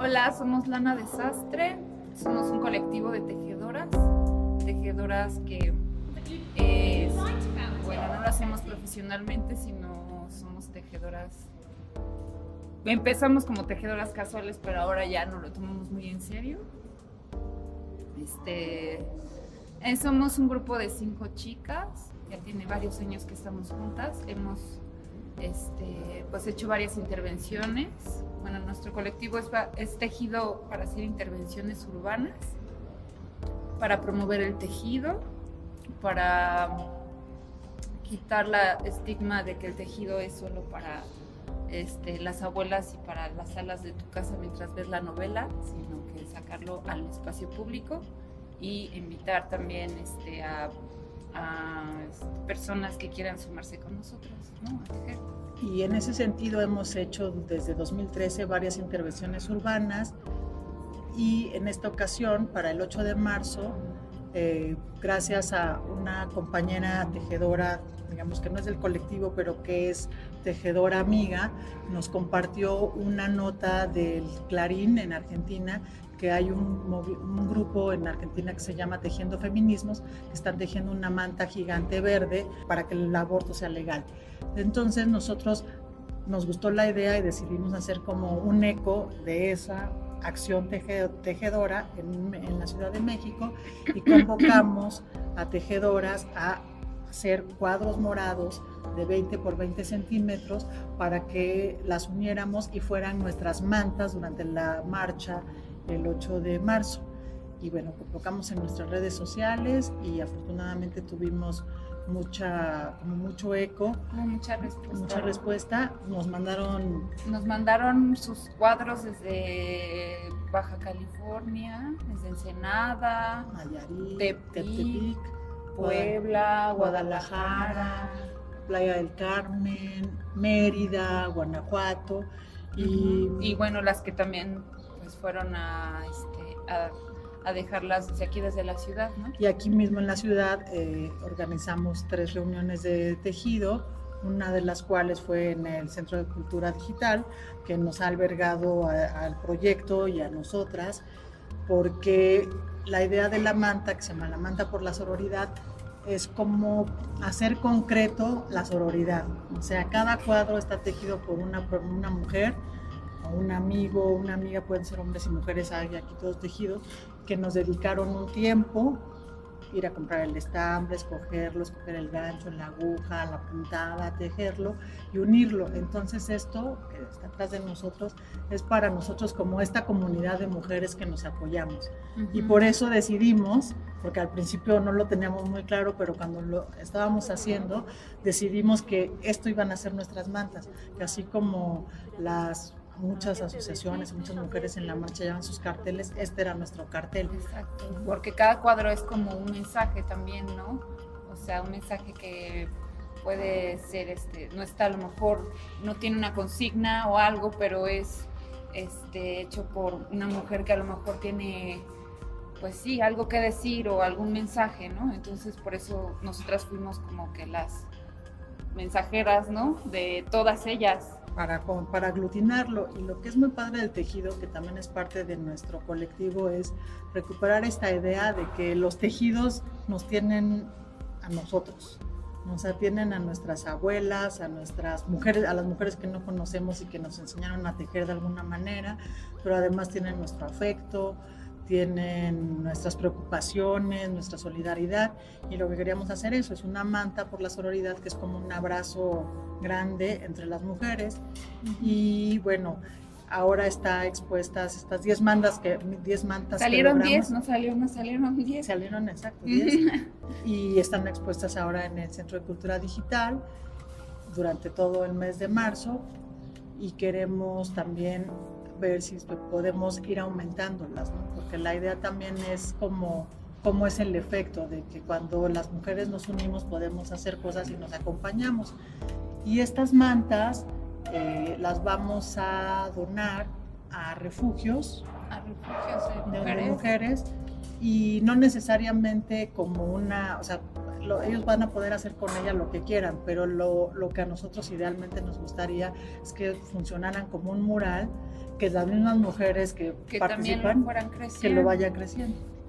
Hola, somos Lana Desastre, somos un colectivo de tejedoras que, bueno, no lo hacemos profesionalmente, sino somos tejedoras. Empezamos como tejedoras casuales, pero ahora ya no lo tomamos muy en serio. Somos un grupo de 5 chicas, ya tiene varios años que estamos juntas, hemos pues hecho varias intervenciones. Bueno, nuestro colectivo es tejido para hacer intervenciones urbanas, para promover el tejido, para quitar la estigma de que el tejido es solo para las abuelas y para las salas de tu casa mientras ves la novela, sino que sacarlo al espacio público y invitar también a personas que quieran sumarse con nosotros, ¿no?, a tejer. Y en ese sentido hemos hecho desde 2013 varias intervenciones urbanas, y en esta ocasión, para el 8 de marzo, gracias a una compañera tejedora, digamos que no es del colectivo, pero que es tejedora amiga, nos compartió una nota del Clarín en Argentina, que hay un grupo en Argentina que se llama Tejiendo Feminismos, que están tejiendo una manta gigante verde para que el aborto sea legal. Entonces nosotros nos gustó la idea y decidimos hacer como un eco de esa acción tejedora en la Ciudad de México, y convocamos a tejedoras a hacer cuadros morados de 20 por 20 centímetros para que las uniéramos y fueran nuestras mantas durante la marcha el 8 de marzo. Y bueno, convocamos en nuestras redes sociales y afortunadamente tuvimos mucho eco, mucha respuesta. Nos mandaron sus cuadros desde Baja California, desde Ensenada, Nayarit, Tepic, Puebla, Guadalajara, Playa del Carmen, Mérida, Guanajuato, y bueno, las que también pues fueron a dejarlas desde aquí, desde la ciudad, ¿no? Y aquí mismo en la ciudad organizamos 3 reuniones de tejido, una de las cuales fue en el Centro de Cultura Digital, que nos ha albergado al proyecto y a nosotras, porque la idea de la manta, que se llama la manta por la sororidad, es como hacer concreto la sororidad. O sea, cada cuadro está tejido por una mujer, o un amigo, una amiga, pueden ser hombres y mujeres, hay aquí todos tejidos, que nos dedicaron un tiempo, ir a comprar el estambre, escoger el gancho, la aguja, la puntada, tejerlo y unirlo. Entonces esto que está atrás de nosotros es para nosotros como esta comunidad de mujeres que nos apoyamos. Y por eso decidimos, porque al principio no lo teníamos muy claro, pero cuando lo estábamos haciendo, decidimos que esto iban a ser nuestras mantas, que así como muchas asociaciones, muchas mujeres en la marcha llevan sus carteles, este era nuestro cartel. Exacto, porque cada cuadro es como un mensaje también, ¿no? O sea, un mensaje que puede ser, no está, a lo mejor no tiene una consigna o algo, pero es hecho por una mujer que a lo mejor tiene, pues sí, algo que decir o algún mensaje, ¿no? Entonces por eso nosotras fuimos como que las mensajeras, ¿no?, de todas ellas. Para aglutinarlo. Y lo que es muy padre del tejido, que también es parte de nuestro colectivo, es recuperar esta idea de que los tejidos nos tienen a nosotros, nos atienden a nuestras abuelas, a nuestras mujeres, a las mujeres que no conocemos y que nos enseñaron a tejer de alguna manera, pero además tienen nuestro afecto, tienen nuestras preocupaciones, nuestra solidaridad, y lo que queríamos hacer eso es una manta por la sororidad, que es como un abrazo grande entre las mujeres. Y bueno, ahora está expuestas estas 10 mantas salieron 10, no salieron 10. Salieron, exacto, 10. Y están expuestas ahora en el Centro de Cultura Digital durante todo el mes de marzo, y queremos también ver si podemos ir aumentándolas, ¿no? Porque la idea también es cómo es el efecto de que cuando las mujeres nos unimos podemos hacer cosas y nos acompañamos. Y estas mantas las vamos a donar a refugios de mujeres, y no necesariamente como o sea, ellos van a poder hacer con ella lo que quieran, pero lo que a nosotros idealmente nos gustaría es que funcionaran como un mural que las mismas mujeres que también lo participan, fueran que creciendo. lo vayan creciendo.